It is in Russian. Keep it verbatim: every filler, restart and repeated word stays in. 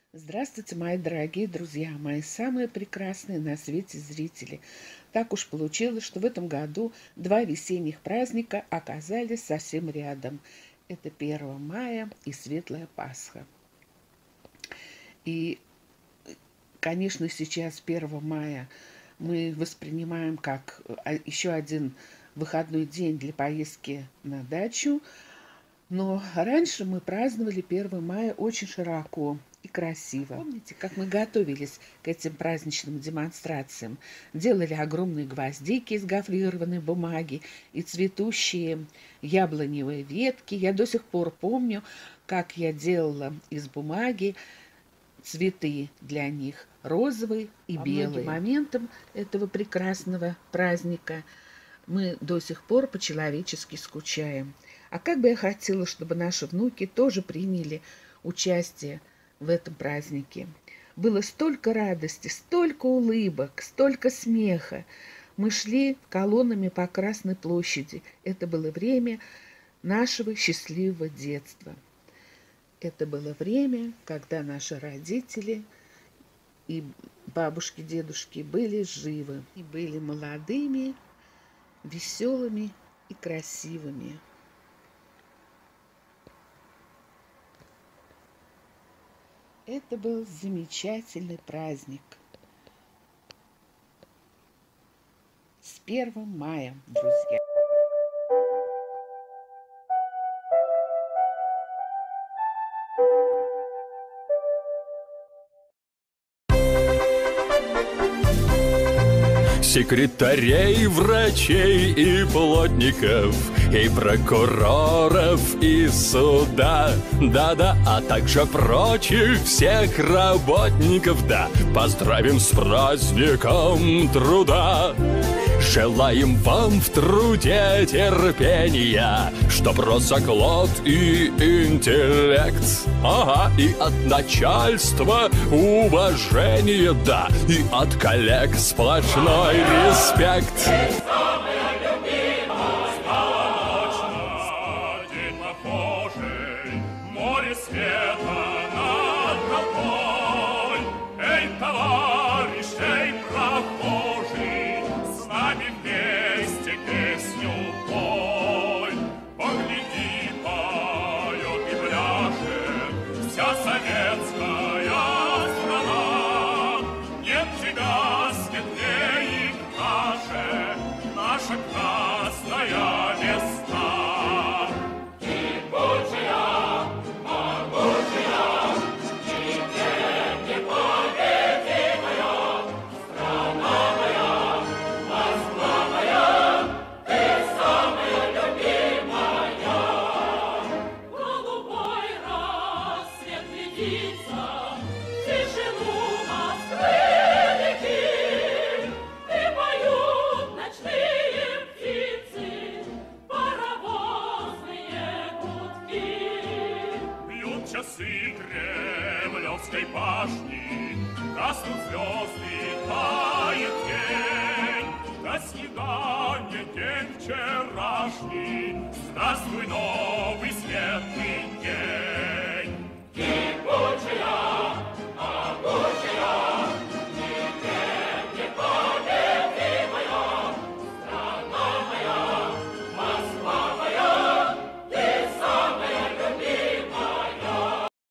Здравствуйте, мои дорогие друзья, мои самые прекрасные на свете зрители. Так уж получилось, что в этом году два весенних праздника оказались совсем рядом. Это первое мая и Светлая Пасха. И, конечно, сейчас первое мая мы воспринимаем как еще один выходной день для поездки на дачу. Но раньше мы праздновали первое мая очень широко и красиво. Помните, как мы готовились к этим праздничным демонстрациям? Делали огромные гвоздики из гофрированной бумаги и цветущие яблоневые ветки. Я до сих пор помню, как я делала из бумаги цветы для них, розовый и белый. По моментам этого прекрасного праздника мы до сих пор по-человечески скучаем. А как бы я хотела, чтобы наши внуки тоже приняли участие в этом празднике. Было столько радости, столько улыбок, столько смеха. Мы шли колоннами по Красной площади. Это было время нашего счастливого детства. Это было время, когда наши родители и бабушки, дедушки были живы и были молодыми, веселыми и красивыми. Это был замечательный праздник. С первым маем, друзья! Секретарей, врачей и плотников, и прокуроров, и суда, да-да, а также прочих всех работников, да, поздравим с праздником труда. Желаем вам в труде терпения, чтоб рос заклад и интеллект. Ага, и от начальства уважение, да, и от коллег сплошной респект. Часы Кремлевской башни, гаснут звезды, тает день. До свидания, день вчерашний, здравствуй, новый светлый день.